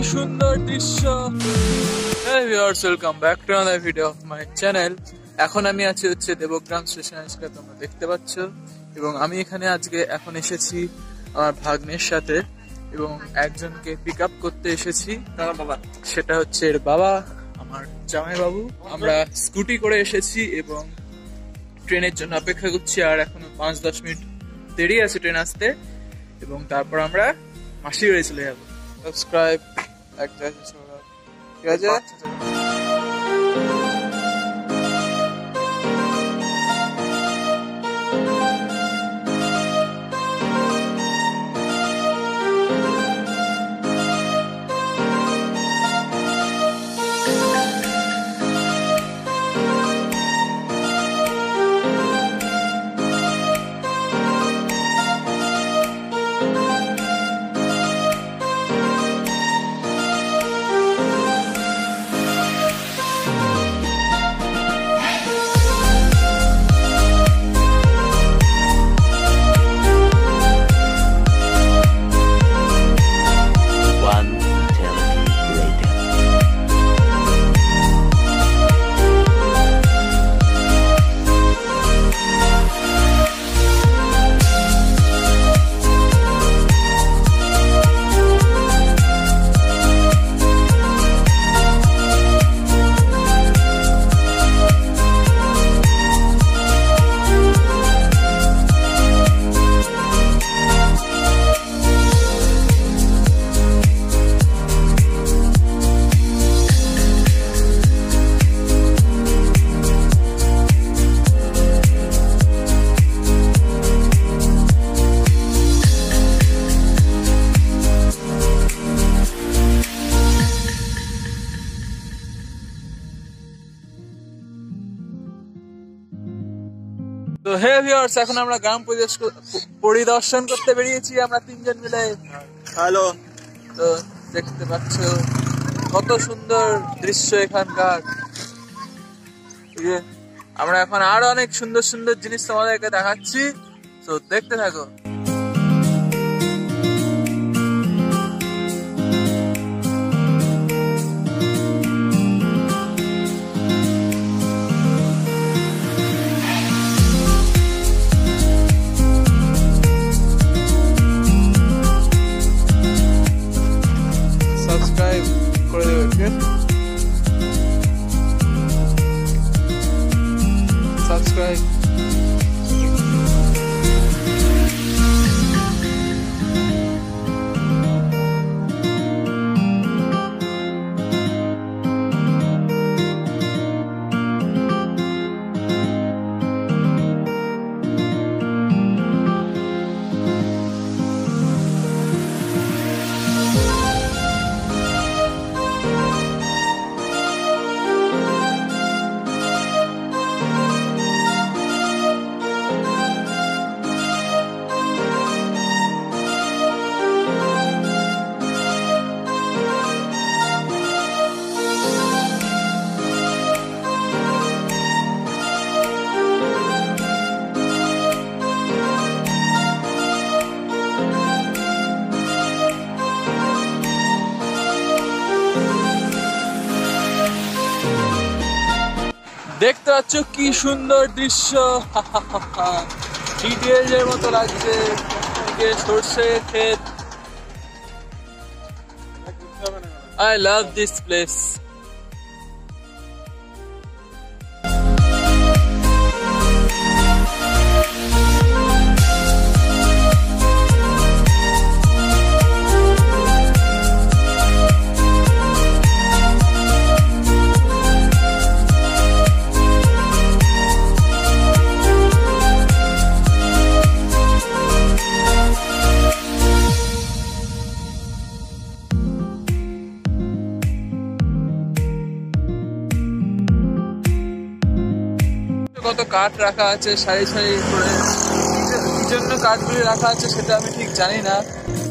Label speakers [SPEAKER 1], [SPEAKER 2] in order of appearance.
[SPEAKER 1] সুন্দর দৃশ্য। Hey viewers, welcome back to another video of my channel. এখন আমি আছি হচ্ছে দেবগ্রাম স্টেশনে, সেটা তোমরা দেখতে পাচ্ছ। এবং আমি এখানে আজকে এখন এসেছি আমার ভাগ্নের সাথে এবং একজনকে পিক আপ করতে এসেছি। সেটা হচ্ছে এর বাবা, আমার জামাই বাবু। আমরা স্কুটি করে এসেছি এবং ট্রেনের জন্য অপেক্ষা করছি। আর এখনো 5-10 মিনিট দেরি আছে ট্রেন আসতে, এবং তারপর আমরা মাসির বাড়ি চলে যাবো। সাবস্ক্রাইব ঠিক আছে। তো হে ভিউয়ার্স, এখন আমরা গ্রাম পরিদর্শন করতে বেরিয়েছি আমরা তিনজন মিলে। হ্যালো, তো দেখতে পাচ্ছ কত সুন্দর দৃশ্য এখানকার। আমরা এখন আরো অনেক সুন্দর সুন্দর জিনিস তোমাদেরকে দেখাচ্ছি, তো দেখতে থাকো। সাবস্ক্রাইব করে দেবে, সাবস্ক্রাইব। দেখতে পাচ্ছ কি সুন্দর দৃশ্য, ডিটেইলের মতো লাগছে। সর্ষে ক্ষেত। I love this place. কত কাঠ রাখা আছে সারি সারি করে, কি জন্য কাঠগুলি রাখা আছে সেটা আমি ঠিক জানি না।